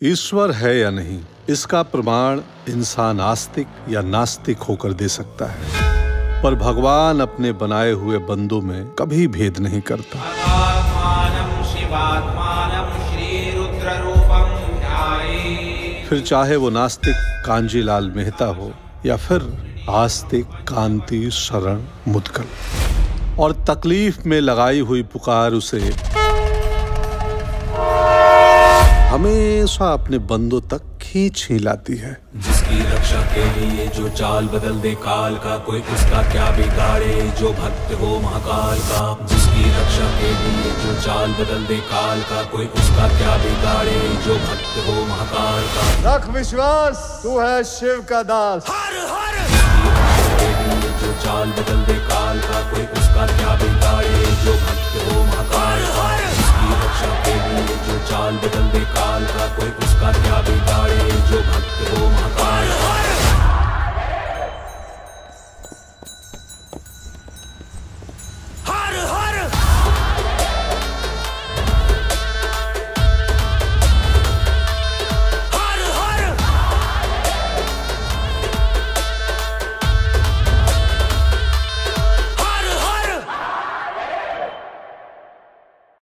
ईश्वर है या नहीं, इसका प्रमाण इंसान आस्तिक या नास्तिक होकर दे सकता है, पर भगवान अपने बनाए हुए बंदों में कभी भेद नहीं करता। फिर चाहे वो नास्तिक कांजीलाल मेहता हो या फिर आस्तिक कांति शरण मुदगल, और तकलीफ में लगाई हुई पुकार उसे हमेशा अपने बंदों तक खींच ही लाती है। जिसकी रक्षा के लिए जो चाल बदल दे काल का, कोई उसका क्या बिगाड़े जो भक्त हो महाकाल का। जिसकी रक्षा के लिए जो चाल बदल दे काल का, कोई उसका क्या बिगाड़े जो भक्त हो महाकाल का। रख विश्वास, तू है शिव का दास। हर हर जिसकी रक्षा के लिए जो चाल बदल दे काल का, कोई उसका क्या बिगाड़े जो भक्त हो महाकाल का। जिसकी रक्षा के लिए जो चाल बदल दे काल का, कोई उसका